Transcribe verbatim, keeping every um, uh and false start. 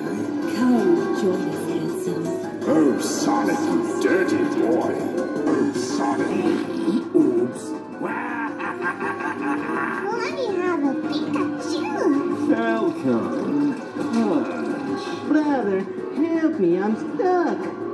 Come, join us, handsome. Oh, Sonic, you dirty boy. Oh, Sonic. Oops. Let me have a Pikachu. Falcon. Hush. Brother, help me, I'm stuck.